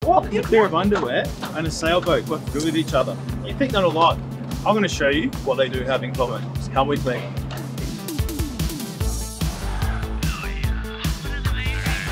What? A pair of underwear and a sailboat work good with each other. You think not a lot. I'm going to show you what they do have in common. Just come with me.